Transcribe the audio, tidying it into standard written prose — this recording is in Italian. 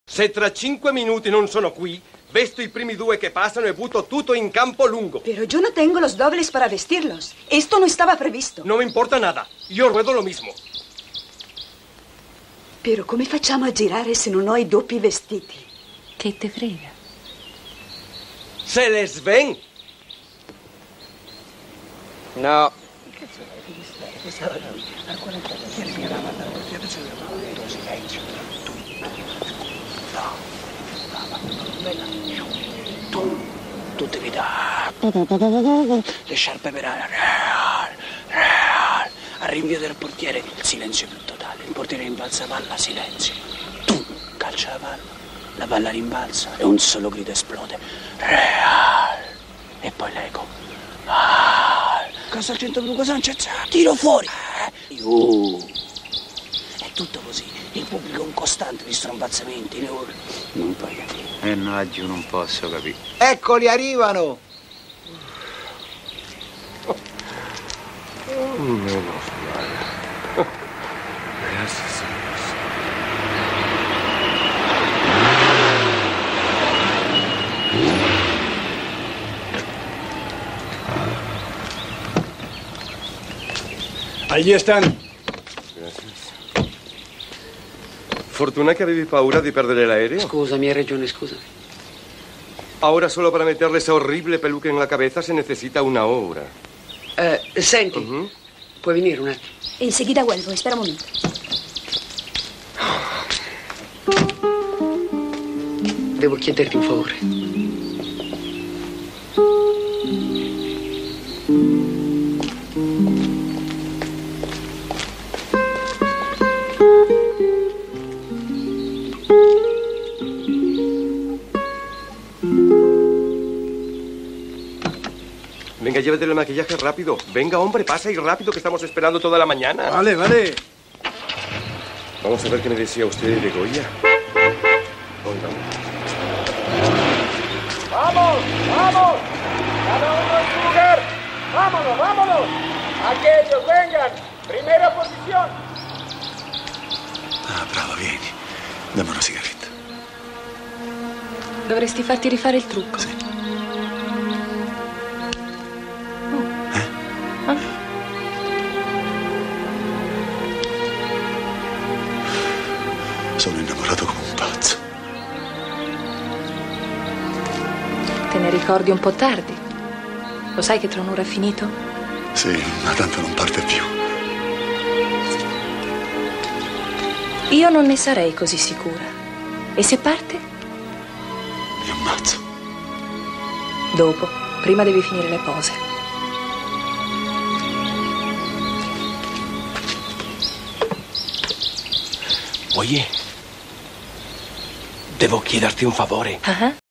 Se tra 5 minuti non sono qui, vesto i primi 2 che passano e butto tutto in campo lungo. Pero yo no tengo los dobles para vestirlos. Esto no estaba previsto. No me importa nada. Yo ruedo lo mismo. Pero come facciamo a girare se non ho i doppi vestiti? Che te frega? Se les ven. No. Tu devi dare le sciarpe per real. Al rinvio del portiere il silenzio più totale. Il portiere rimbalza palla, silenzio. Tu calcia la palla rimbalza e un solo grido esplode. Real. E poi l'eco. Cosa al centro blu, cosa non c'è? Tiro fuori. È tutto così. Il pubblico è un costante di strombazzamenti, ne urla. Non puoi capire. No, giù non posso capire. Eccoli, arrivano. Allí están. Fortuna che avevi paura di perdere l'aereo. Scusami, hai ragione, scusa. Ahora solo para meterle esa horrible peluca en la cabeza se necesita 1 hora. Senti, puoi venire un attimo? Enseguida vuelvo, espera un momento. Devo chiederti un favore. Venga, llévate el maquillaje rápido. Venga, hombre, pasa y rápido que estamos esperando toda la mañana. Vale, vale. Vamos a ver qué me decía usted de Goya. Oigan. ¡Vamos! ¡Vamos! ¡Cada uno en su lugar! ¡Vámonos, vámonos! ¡Aquellos, vengan! ¡Primera posición! Ah, bravo, vieni. Dammi una sigaretta. Dovresti farti rifare il trucco. Sì. Sono innamorato come un pazzo. Te ne ricordi un po' tardi. Lo sai che tra un'ora è finito? Sì, ma tanto non parte più. Io non ne sarei così sicura. E se parte? Mi ammazzo. Dopo. Prima devi finire le pose. Oye, devo chiederti un favore. Ah?